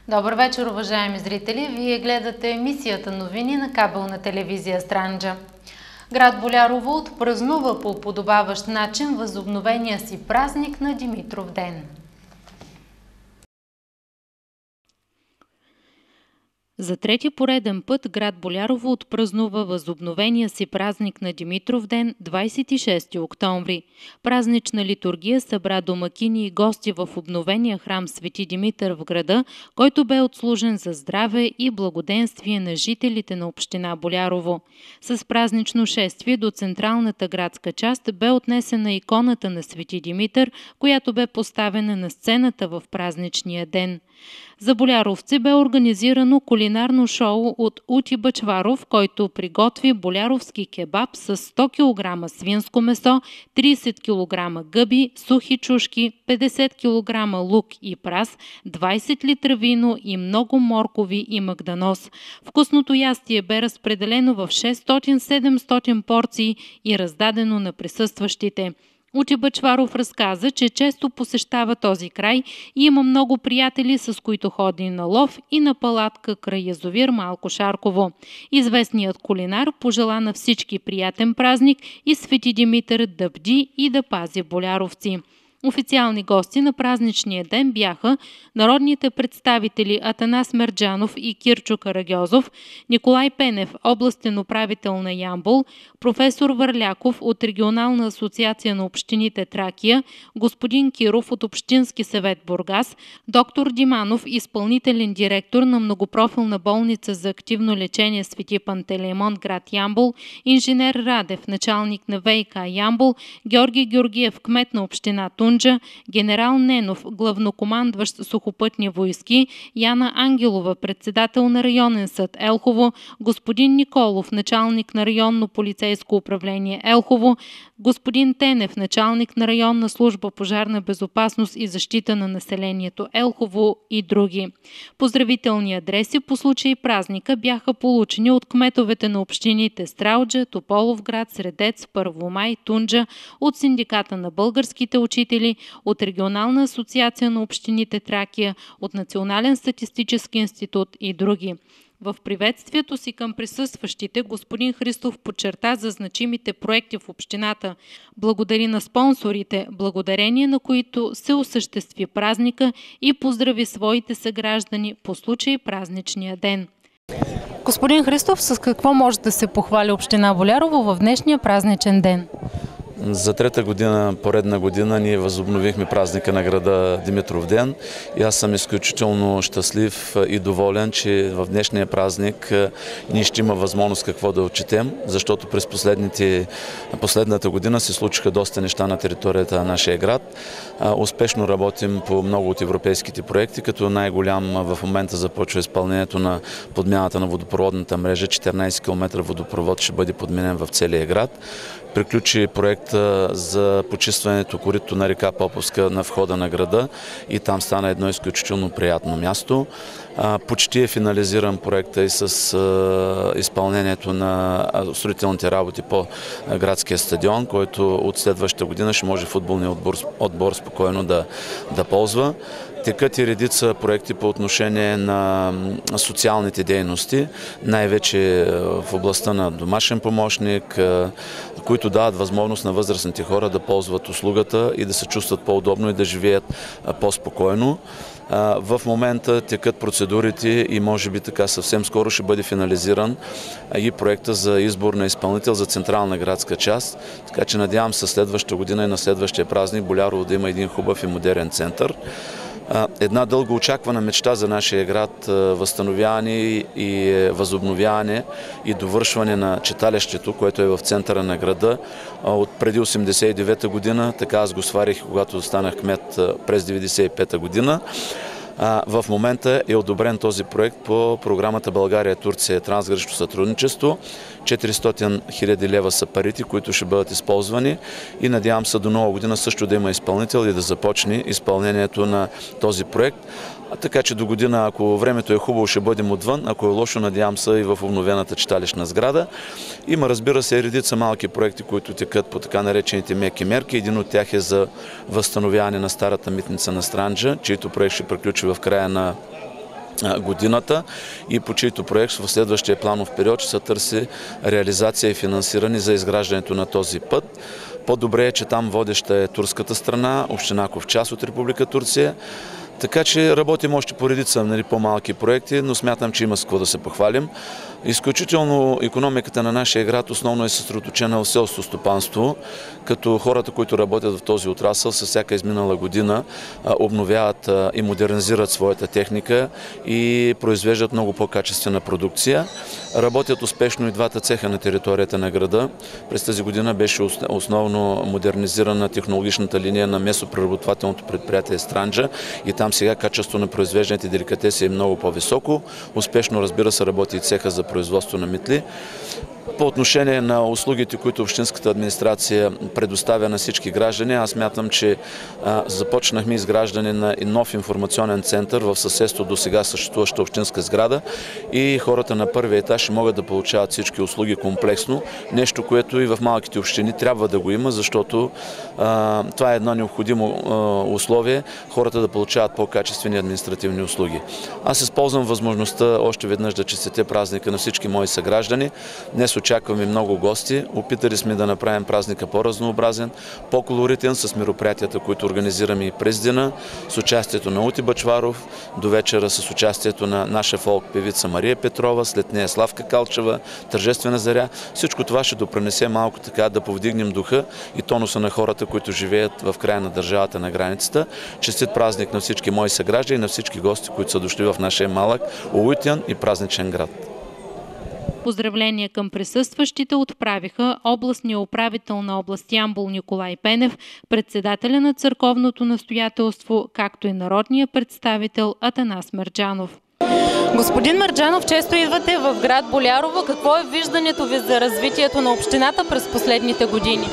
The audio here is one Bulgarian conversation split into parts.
Добър вечер, уважаеми зрители! Вие гледате емисията новини на кабелна телевизия Странджа. Град Болярово отпразнува по подобаващ начин възобновения си празник на Димитров ден. За трети пореден път град Болярово отпразнува възобновения си празник на Димитров ден 26 октомври. Празнична литургия събра домакини и гости в обновения храм Свети Димитър в града, който бе отслужен за здраве и благоденствие на жителите на община Болярово. С празнично шествие до централната градска част бе отнесена иконата на Свети Димитър, която бе поставена на сцената в празничния ден. За боляровци бе организирано кулинарно шоу от Ути Бъчваров, който приготви боляровски кебаб с 100 кг свинско месо, 30 кг гъби, сухи чушки, 50 кг лук и прас, 20 литра вино и много моркови и магданос. Вкусното ястие бе разпределено в 600-700 порции и раздадено на присъстващите. Ути Бъчваров разказа, че често посещава този край и има много приятели, с които ходи на лов и на палатка край язовир Малко Шарково. Известният кулинар пожела на всички приятен празник и Свети Димитър да бди и да пази боляровци. Официални гости на празничния ден бяха народните представители Атанас Мерджанов и Кирчо Карагьозов, Николай Пенев, областен управител на Ямбол, професор Върляков от Регионална асоциация на общините Тракия, господин Киров от Общински съвет Бургас, доктор Диманов, изпълнителен директор на многопрофилна болница за активно лечение Свети Пантелеймон, град Ямбол, инженер Радев, началник на ВиК Ямбол, Георги Георгиев, кмет на община Тунджа, генерал Ненов, главнокомандващ сухопътни войски, Яна Ангелова, председател на районен съд Елхово, господин Николов, началник на районно полицейско управление Елхово, господин Тенев, началник на районна служба пожарна безопасност и защита на населението Елхово и други. Поздравителни адреси по случай празника бяха получени от кметовете на общините Стралджа, Тополовград, Средец, Първомай, Тунджа, от Синдиката на българските учители, от Регионална асоциация на общините Тракия, от Национален статистически институт и други. В приветствието си към присъстващите господин Христов подчерта за значимите проекти в общината. Благодари на спонсорите, благодарение на които се осъществи празника, и поздрави своите съграждани по случай празничния ден. Господин Христов, с какво може да се похвали община Болярово в днешния празничен ден? За трета поредна година ние възобновихме празника на града Димитров ден и аз съм изключително щастлив и доволен, че в днешния празник ние ще има възможност какво да отчетем, защото през последната година се случиха доста неща на територията на нашия град. Успешно работим по много от европейските проекти, като най-голям в момента започва изпълнението на подмяната на водопроводната мрежа. 14 км водопровод ще бъде подменен в целия град. Приключи проекта за почистването корито на река Поповска на входа на града и там стана едно изключително приятно място. Почти е финализиран проекта и с изпълнението на строителните работи по градския стадион, който от следващата година ще може футболния отбор спокойно да ползва. Текат и редица проекти по отношение на социалните дейности, най-вече в областта на домашен помощник, които дават възможност на възрастните хора да ползват услугата и да се чувстват по-удобно и да живеят по-спокойно. В момента текат процедурите и може би така съвсем скоро ще бъде финализиран и проекта за избор на изпълнител за централна градска част. Така че надявам се следващата година и на следващия празник Болярово да има един хубав и модерен център. Една дълго очаквана мечта за нашия град, възстановяване и възобновяване и довършване на читалището, което е в центъра на града от преди 1989 година. Така аз го сварих, когато станах кмет през 1995 година. В момента е одобрен този проект по програмата България-Турция трансгранично сътрудничество. 400 хиляди лева са парите, които ще бъдат използвани и надявам се до нова година също да има изпълнител и да започне изпълнението на този проект. Така че до година, ако времето е хубаво, ще бъдем отвън, ако е лошо, надявам се и в обновената читалищна сграда. Има, разбира се, редица малки проекти, които текат по така наречените меки мерки. Един от тях е за възстановяване на старата митница на Странджа, чието проект ще приключи в края на годината и по чийто проект в следващия планов период ще се търси реализация и финансиране за изграждането на този път. По-добре е, че там водеща е турската страна, община Ковчас от Република Турция. Така че работим още по редица по-малки проекти, но смятам, че има с какво да се похвалим. Изключително икономиката на нашия град основно е съсредоточена в селско стопанство, като хората, които работят в този отрасъл, със всяка изминала година обновяват и модернизират своята техника и произвеждат много по-качествена продукция. Работят успешно и двата цеха на територията на града. През тази година беше основно модернизирана технологичната линия на месопреработвателното предприятие Странджа и там сега качеството на произвежданите деликатеси е много по-високо. Успешно, разбира се, работи и цеха за производство на митли. По отношение на услугите, които общинската администрация предоставя на всички граждани, аз мятам, че започнахме изграждане на нов информационен център в съседство до сега съществуваща общинска сграда и хората на първия етаж ще могат да получават всички услуги комплексно. Нещо, което и в малките общини трябва да го има, защото това е едно необходимо условие хората да получават по-качествени административни услуги. Аз използвам възможността още веднъж да честитя празника на всички мои съграждани. Днес очакваме много гости. Опитали сме да направим празника по-разнообразен, по-колоритен с мероприятията, които организираме и през деня, с участието на Ути Бъчваров, до вечера с участието на наша фолк певица Мария Петрова, след нея Славка Калчева, Тържествена заря. Всичко това ще допринесе малко така да повдигнем духа и тонуса на хората, които живеят в края на държавата на границата. Честит празник на всички мои съграждани и на всички гости, които са дошли в нашия малък, уютен и празничен град. Поздравления към присъстващите отправиха областния управител на област Ямбол Николай Пенев, председателя на църковното настоятелство, както и народния представител Атанас Мерджанов. Господин Мерджанов, често идвате в град Болярово. Какво е виждането ви за развитието на общината през последните години?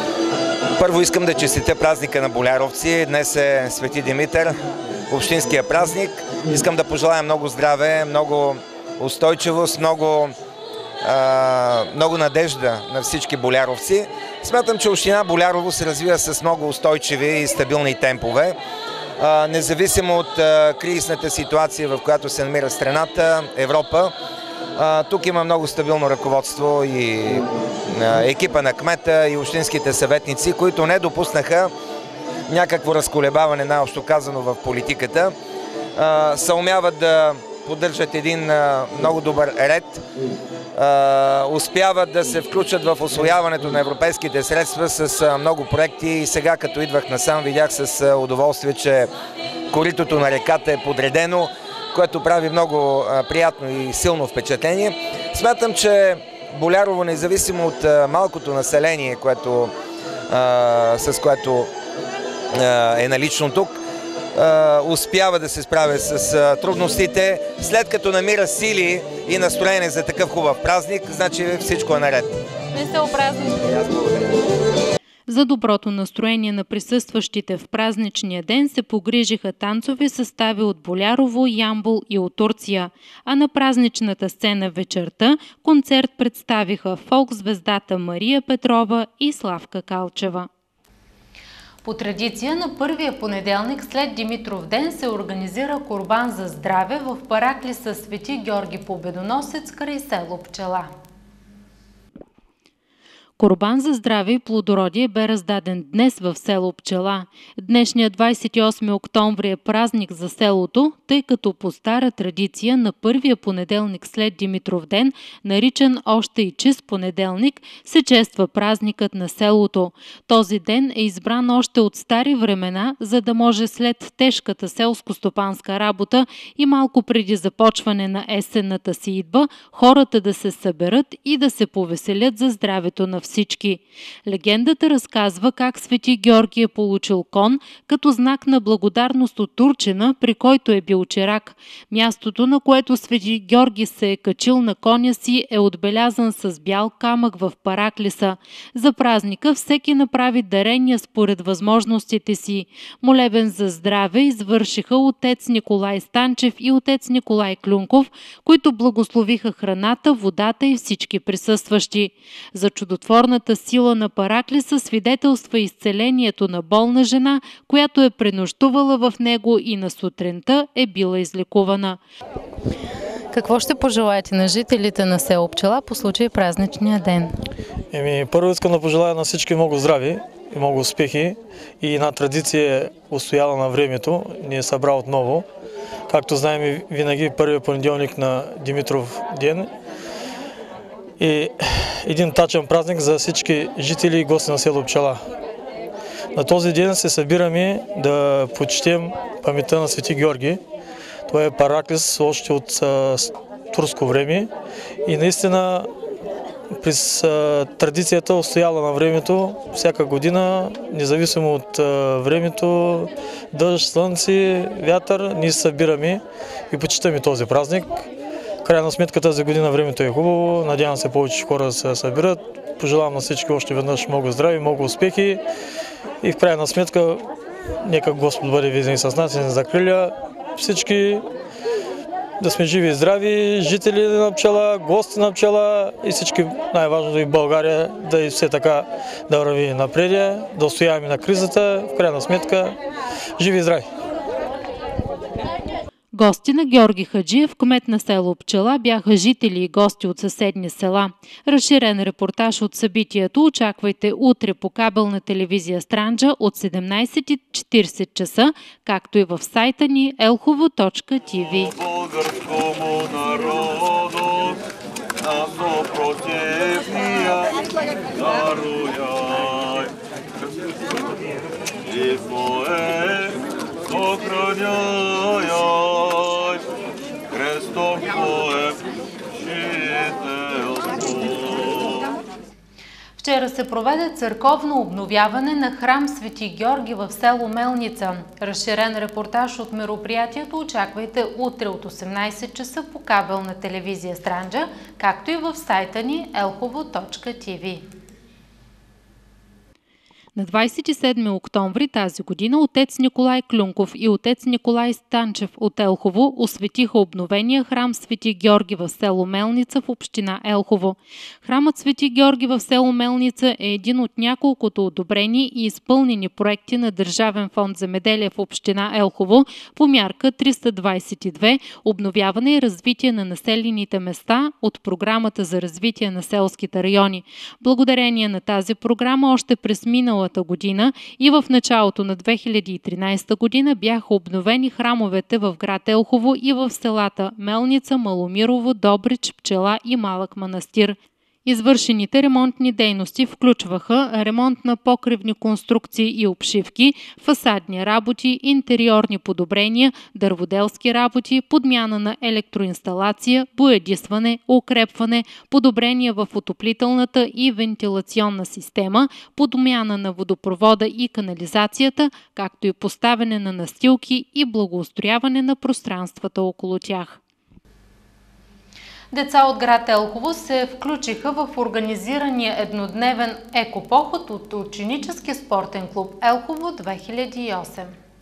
Първо искам да честитя празника на боляровци. Днес е Свети Димитър, общинския празник. Искам да пожелая много здраве, много устойчивост, много надежда на всички боляровци. Смятам, че община Болярово се развива с много устойчиви и стабилни темпове. Независимо от кризисната ситуация, в която се намира страната, Европа, тук има много стабилно ръководство и екипа на кмета и общинските съветници, които не допуснаха някакво разколебаване, най-общо казано, в политиката. Съумяват да поддържат един много добър ред, успяват да се включат в усвояването на европейските средства с много проекти и сега, като идвах насам, видях с удоволствие, че коритото на реката е подредено, което прави много приятно и силно впечатление. Смятам, че Болярово, независимо от малкото население, с което е налично тук, успява да се справя с трудностите. След като намира сили и настроение за такъв хубав празник, значи всичко е наред. Весел празник! За доброто настроение на присъстващите в празничния ден се погрижиха танцови състави от Болярово, Ямбол и от Турция. А на празничната сцена вечерта концерт представиха фолк-звездата Мария Петрова и Славка Калчева. По традиция на първия понеделник след Димитров ден се организира курбан за здраве в параклиса Свети Георги Победоносец край село Пчела. Курбан за здраве и плодородие бе раздаден днес в село Пчела. Днешният 28 октомври е празник за селото, тъй като по стара традиция на първия понеделник след Димитров ден, наричан още и чист понеделник, се чества празникът на селото. Този ден е избран още от стари времена, за да може след тежката селско-стопанска работа и малко преди започване на есенната си идва, хората да се съберат и да се повеселят за здравето на всички. Легендата разказва как Свети Георги е получил кон като знак на благодарност от турчина, при който е бил чирак. Мястото, на което Свети Георги се е качил на коня си, е отбелязан с бял камък в параклиса. За празника всеки направи дарения според възможностите си. Молебен за здраве извършиха отец Николай Станчев и отец Николай Клюнков, които благословиха храната, водата и всички присъстващи. За чудотворен чудотворната сила на Параклиса свидетелства изцелението на болна жена, която е пренощувала в него и на сутринта е била излекувана. Какво ще пожелаете на жителите на село Пчела по случай празничния ден? Първо искам да пожелая на всички много здрави и много успехи и една традиция устояла на времето, ни е събра отново. Както знаем, винаги първият понеделник на Димитров ден и един тачен празник за всички жители и гости на село Пчела. На този ден се събираме да почетем паметта на Свети Георги. Това е Параклис още от турско време и наистина през традицията устояла на времето всяка година, независимо от времето, дъжд, слънце, вятър, ние се събираме и почитаме този празник. В крайна сметка тази година времето е хубаво, надявам се повече хора да се събират. Пожелавам на всички още веднъж много здрави, много успехи и в крайна сметка нека Господ бъде винаги с нас и не закриля. Всички да сме живи и здрави, жители на Пчела, гости на Пчела и всички, най-важното и в България, да и все така да върви напред, да устояваме на кризата, в крайна сметка живи и здрави. Гости на Георги Хаджиев, кмет на село Пчела, бяха жители и гости от съседни села. Разширен репортаж от събитието очаквайте утре по кабелна телевизия Странджа от 17:40 часа, както и в сайта ни elhovo.tv. Вчера се проведе църковно обновяване на храм Свети Георги в село Мелница. Разширен репортаж от мероприятието очаквайте утре от 18 часа по кабелна телевизия Странджа, както и в сайта ни elhovo.tv. На 27 октомври тази година отец Николай Клюнков и отец Николай Станчев от Елхово осветиха обновения храм Свети Георги в село Мелница в община Елхово. Храмът Свети Георги в село Мелница е един от няколкото одобрени и изпълнени проекти на Държавен фонд земеделие в община Елхово по мярка 322 обновяване и развитие на населените места от Програмата за развитие на селските райони. Благодарение на тази програма още през миналата година и в началото на 2013 година бяха обновени храмовете в град Елхово и в селата Мелница, Маломирово, Добрич, Пчела и Малък манастир. Извършените ремонтни дейности включваха ремонт на покривни конструкции и обшивки, фасадни работи, интериорни подобрения, дърводелски работи, подмяна на електроинсталация, боядисване, укрепване, подобрения в отоплителната и вентилационна система, подмяна на водопровода и канализацията, както и поставяне на настилки и благоустрояване на пространствата около тях. Деца от град Елхово се включиха в организирания еднодневен екопоход от ученически спортен клуб Елхово 2008.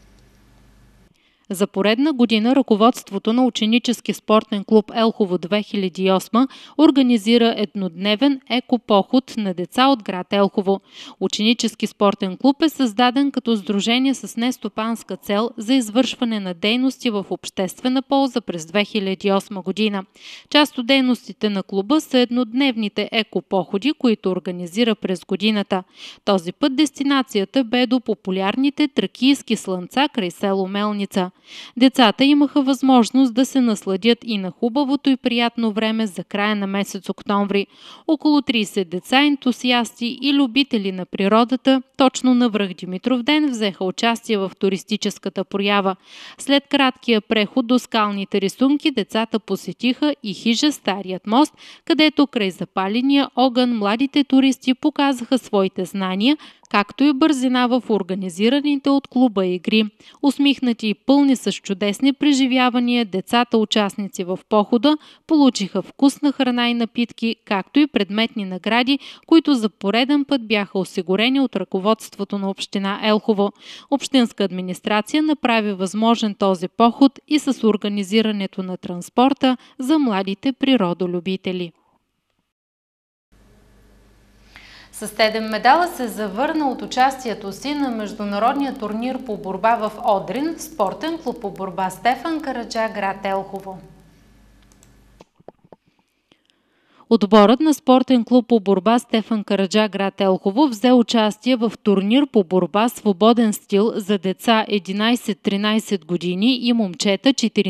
За поредна година ръководството на ученически спортен клуб Елхово 2008 организира еднодневен екопоход на деца от град Елхово. Ученически спортен клуб е създаден като сдружение с нестопанска цел за извършване на дейности в обществена полза през 2008 година. Част от дейностите на клуба са еднодневните екопоходи, които организира през годината. Този път дестинацията бе до популярните тракийски слънца край село Мелница. Децата имаха възможност да се насладят и на хубавото и приятно време за края на месец октомври. Около 30 деца, ентусиасти и любители на природата точно на връх Димитровден взеха участие в туристическата проява. След краткия преход до скалните рисунки децата посетиха и хижа Старият мост, където край запаления огън младите туристи показаха своите знания, както и бързина в организираните от клуба игри. Усмихнати и пълни с чудесни преживявания, децата участници в похода получиха вкусна храна и напитки, както и предметни награди, които за пореден път бяха осигурени от ръководството на община Елхово. Общинска администрация направи възможен този поход и с организирането на транспорта за младите природолюбители. С 7 медала се завърна от участието си на международния турнир по борба в Одрин, спортен клуб по борба Стефан Караджа, град Елхово. Отборът на спортен клуб по борба Стефан Караджа, град Елхово, взе участие в турнир по борба свободен стил за деца 11-13 години и момчета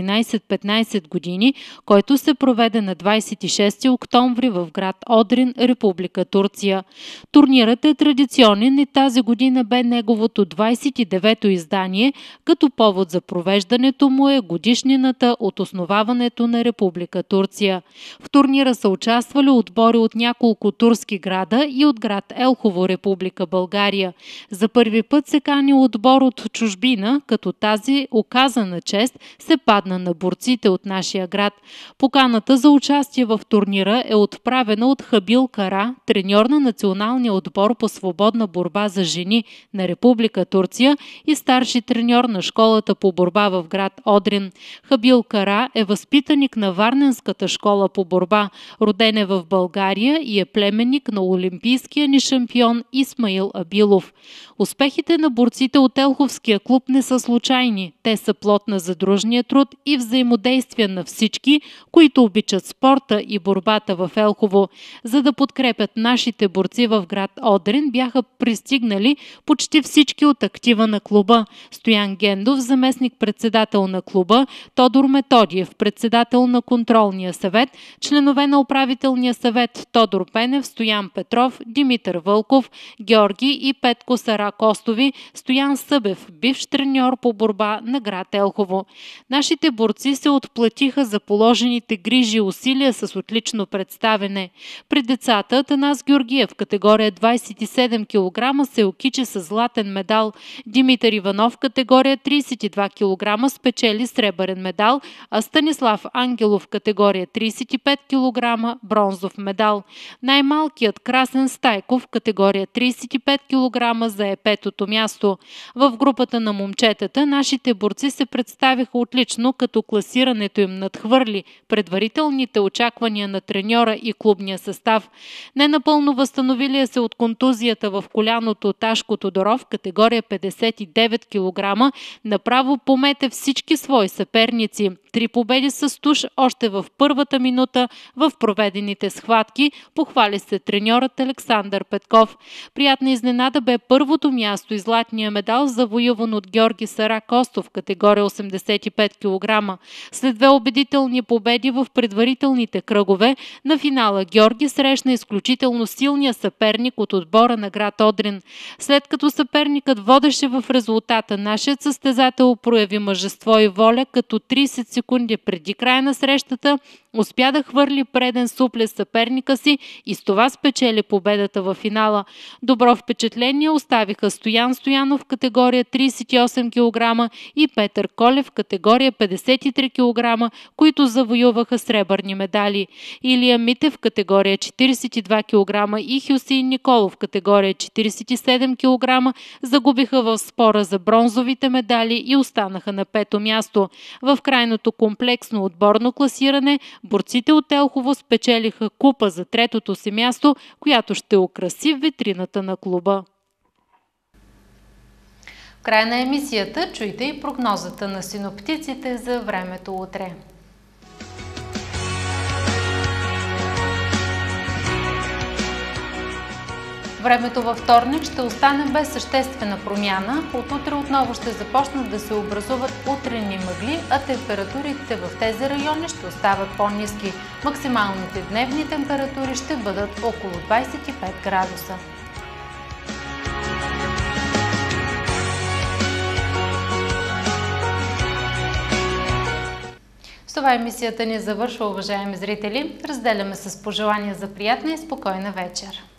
14-15 години, който се проведе на 26 октомври в град Одрин, Република Турция. Турнирът е традиционен и тази година бе неговото 29-то издание, като повод за провеждането му е годишнината от основаването на Република Турция. В турнира са участвали отбори от няколко турски града и от град Елхово, Република България. За първи път се кани отбор от чужбина, като тази оказана чест се падна на борците от нашия град. Поканата за участие в турнира е отправена от Хабил Кара, треньор на националния отбор по свободна борба за жени на Република Турция и старши треньор на школата по борба в град Одрин. Хабил Кара е възпитаник на Варненската школа по борба, роден е в България и е племенник на олимпийския ни шампион Исмаил Абилов. Успехите на борците от Елховския клуб не са случайни. Те са плод на задружния труд и взаимодействие на всички, които обичат спорта и борбата в Елхово. За да подкрепят нашите борци в град Одрин, бяха пристигнали почти всички от актива на клуба. Стоян Гендов, заместник-председател на клуба, Тодор Методиев, председател на контролния съвет, членове на управителния съвет Тодор Пенев, Стоян Петров, Димитър Вълков, Георги и Петко Саракостови, Стоян Събев, бивш треньор по борба на град Елхово. Нашите борци се отплатиха за положените грижи и усилия с отлично представене. При децата Атанас Георгиев, категория 27 кг, се окичи с златен медал. Димитър Иванов, категория 32 кг, спечели сребърен медал, а Станислав Ангелов, категория 35 кг, бронзов медал. Най-малкият Красен Стайков, категория 35 кг, зае петото място. В групата на момчетата нашите борци се представиха отлично, като класирането им надхвърли предварителните очаквания на треньора и клубния състав. Ненапълно възстановилия се от контузията в коляното Ташко Тодоров, категория 59 кг, направо помете всички свои съперници. 3 победи с туш още в първата минута в проведените схватки, похвали се треньорът Александър Петков. Приятна изненада бе първото място и златния медал, завоюван от Георги Саракостов, категория 85 кг. След 2 убедителни победи в предварителните кръгове, на финала Георги срещна изключително силния съперник от отбора на град Одрин. След като съперникът водеше в резултата, нашият състезател прояви мъжество и воля, като 30 секунди преди края на срещата успя да хвърли преден супле съперника си и с това спечели победата във финала. Добро впечатление оставиха Стоян Стоянов, категория 38 кг, и Петър Колев, категория 53 кг, които завоюваха сребърни медали. Илия Митев, категория 42 кг, и Хюсейн Николов, категория 47 кг, загубиха в спора за бронзовите медали и останаха на 5-то място. В крайното комплексно отборно класиране борците от Елхово спечелиха купа за 3-то си място, която ще украси витрината на клуба. В края на емисията чуйте и прогнозата на синоптиците за времето утре. Времето във вторник ще остане без съществена промяна. От утре отново ще започнат да се образуват утренни мъгли, а температурите в тези райони ще остават по-ниски. Максималните дневни температури ще бъдат около 25 градуса. С това емисията ни завършва, уважаеми зрители. Разделяме с пожелания за приятна и спокойна вечер.